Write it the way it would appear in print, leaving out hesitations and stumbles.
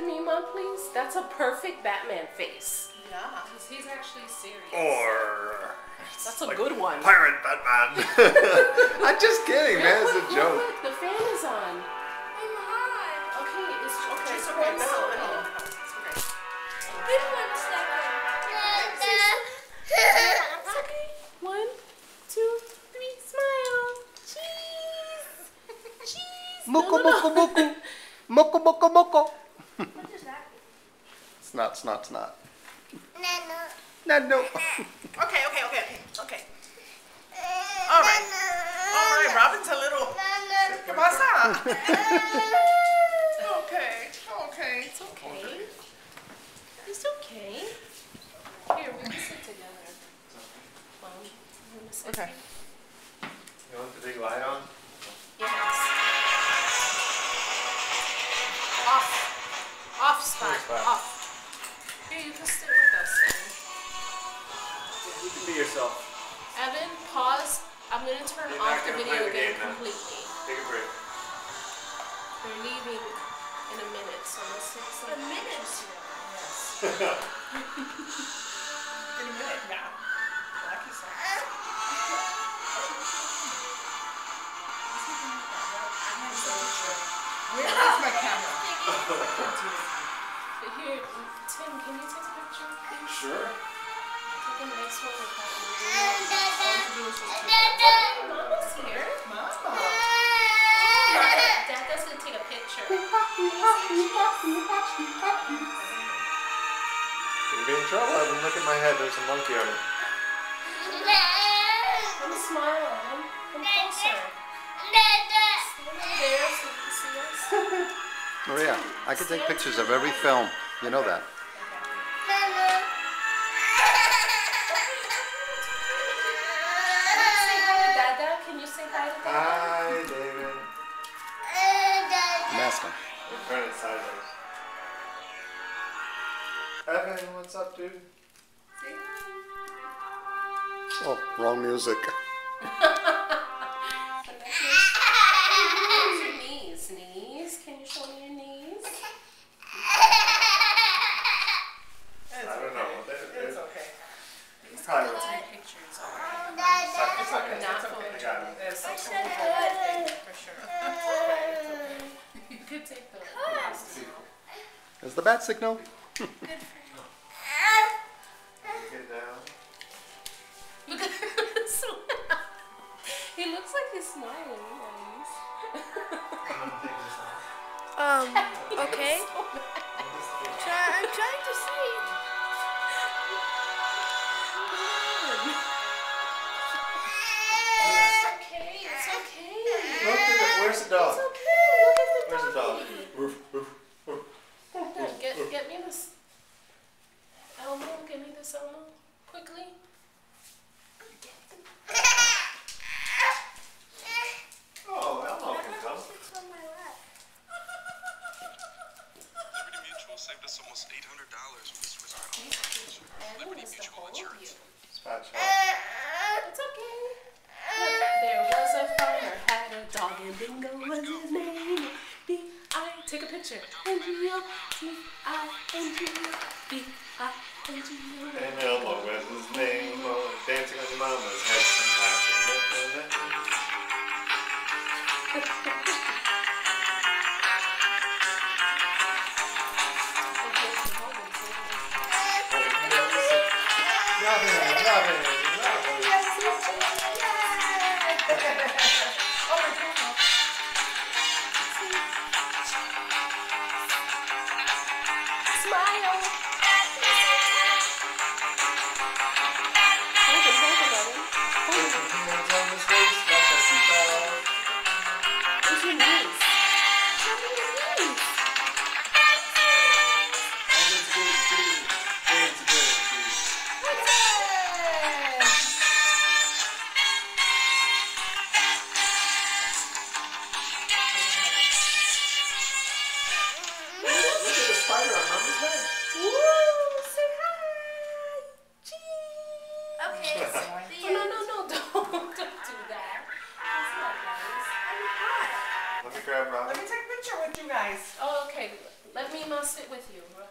Mima, please? That's a perfect Batman face. Yeah, because he's actually serious. Or that's a good one. Pirate Batman. I'm just kidding, man. It's a joke. Look, the fan is on. I'm hot. Okay, it's okay. It's Pour okay. some. It's okay. In 1 second. It's okay. 1, 2, 3, smile. Cheese. Cheese. Moko, moko, moko. Moko, moko, moko. What is that? Snot, snot, snot. No. No. Okay. All right, Robin's a little. ¿Qué pasa? Okay. It's okay. It's okay. Here, we can sit together. Mom, you want to sit? Okay. You want the big light on? Yes. Off spot. Spot. Off. Here, you can sit with us, Evan. You can be yourself. Evan, pause. I'm going to turn You're off not the gonna video play the game game now. completely. Take a break. They're leaving in a minute, so let's take some A minute? pictures together. Yes. In a minute now. Like you said. Where is my camera? Here, Tim, can you take a picture, please? Sure. Take a nice one with that Mama's here. Mama. Dada's gonna take a picture. Gonna be in trouble. Evan, look at my head. There's a monkey on it. Come smile, Evan. Come closer. There, so you can see us. Maria, I can take pictures of every film. You know that. Say hi to Dada. Can you say hi to Dada? Hi, David. Mask on. Turn it sideways. Evan, what's up, dude? Say Oh, wrong music. Where's your knees? Knees? Can you show me your knees? I don't know. It's okay. Probably was- Take pictures. It's okay. Not It's okay. I got it. There's some people for sure. You could take the. Is the bat signal? Good for you. Get down. Look at this one. He looks like he's smiling. Okay. I'm trying to see. It's okay. It's okay. Look at the, where's the dog? It's okay. Look at the Where's the dog? doggy. Woof, woof, woof. Get me this. Elmo, get me this Elmo. Quickly. Oh, Elmo can come. It's on my lap. Liberty Mutual saved us almost $800 with the Swiss Army knife. Liberty Evan is the Mutual whole of Insurance. you. Spot shot. It's okay. Look, there was a farmer had a dog and Bingo was his name. B-I. Take a picture. N-G-O. T-I-N-G-O. B-I-N-G-O. And Elmo was his name. Oh, dancing on your mama's head sometimes. Let me take a picture with you guys. Oh, okay. Let me sit with you.